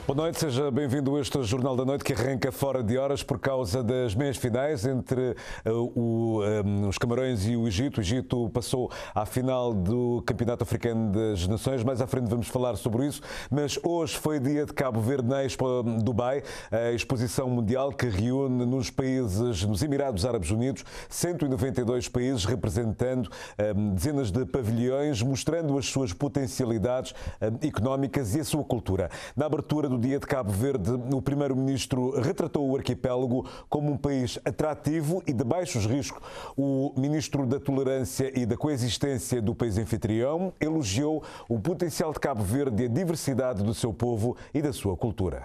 Boa noite, seja bem-vindo a este Jornal da Noite que arranca fora de horas por causa das meias finais entre os Camarões e o Egito. O Egito passou à final do Campeonato Africano das Nações. Mais à frente vamos falar sobre isso. Mas hoje foi dia de Cabo Verde na Expo Dubai, a exposição mundial que reúne nos Emirados Árabes Unidos 192 países representando dezenas de pavilhões, mostrando as suas potencialidades económicas e a sua cultura. Na abertura do dia de Cabo Verde, o primeiro-ministro retratou o arquipélago como um país atrativo e de baixos riscos. O ministro da Tolerância e da Coexistência do país anfitrião elogiou o potencial de Cabo Verde e a diversidade do seu povo e da sua cultura.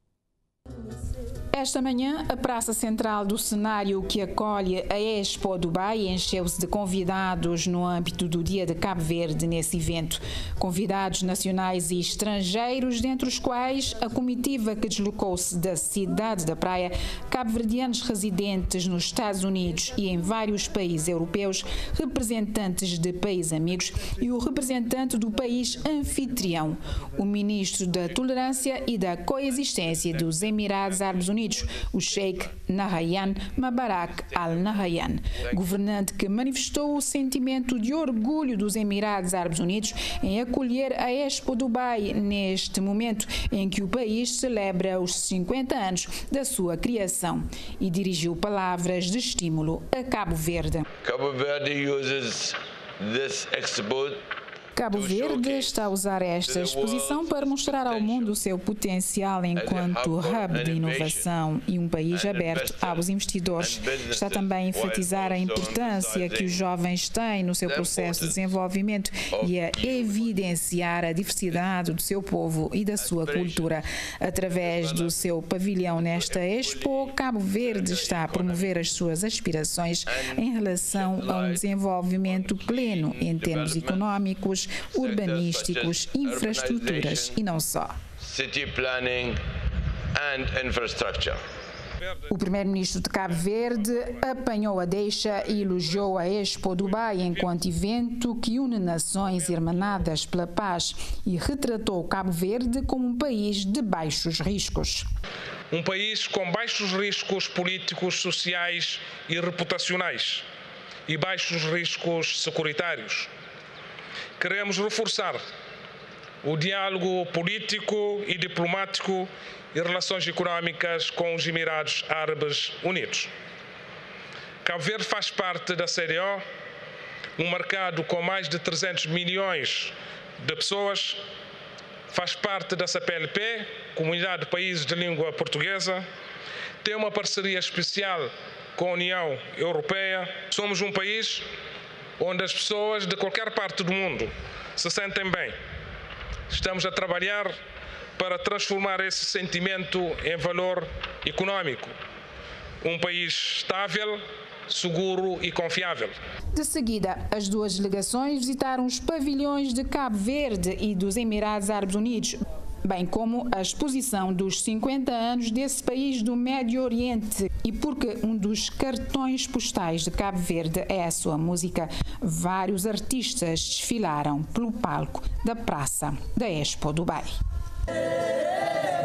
Esta manhã, a praça central do cenário que acolhe a Expo Dubai encheu-se de convidados no âmbito do Dia de Cabo Verde nesse evento. Convidados nacionais e estrangeiros, dentre os quais a comitiva que deslocou-se da cidade da praia, cabo-verdianos residentes nos Estados Unidos e em vários países europeus, representantes de países amigos e o representante do país anfitrião, o ministro da Tolerância e da Coexistência dos Emirados Árabes Unidos, o Sheikh Nahyan Mubarak Al Nahyan, governante que manifestou o sentimento de orgulho dos Emirados Árabes Unidos em acolher a Expo Dubai neste momento em que o país celebra os 50 anos da sua criação e dirigiu palavras de estímulo a Cabo Verde. Cabo Verde uses this expo. Cabo Verde está a usar esta exposição para mostrar ao mundo o seu potencial enquanto hub de inovação e um país aberto aos investidores. Está também a enfatizar a importância que os jovens têm no seu processo de desenvolvimento e a evidenciar a diversidade do seu povo e da sua cultura. Através do seu pavilhão nesta Expo, Cabo Verde está a promover as suas aspirações em relação a um desenvolvimento pleno em termos económicos, urbanísticos, infraestruturas e não só. City planning and infrastructure. O primeiro-ministro de Cabo Verde apanhou a deixa e elogiou a Expo Dubai enquanto evento que une nações irmanadas pela paz e retratou Cabo Verde como um país de baixos riscos. Um país com baixos riscos políticos, sociais e reputacionais e baixos riscos securitários. Queremos reforçar o diálogo político e diplomático e relações económicas com os Emirados Árabes Unidos. Cabo Verde faz parte da CDO, um mercado com mais de 300 milhões de pessoas, faz parte da CPLP, Comunidade de Países de Língua Portuguesa, tem uma parceria especial com a União Europeia. Somos um país onde as pessoas de qualquer parte do mundo se sentem bem. Estamos a trabalhar para transformar esse sentimento em valor económico. Um país estável, seguro e confiável. De seguida, as duas delegações visitaram os pavilhões de Cabo Verde e dos Emirados Árabes Unidos, bem como a exposição dos 50 anos desse país do Médio Oriente. E porque um dos cartões postais de Cabo Verde é a sua música, vários artistas desfilaram pelo palco da praça da Expo Dubai.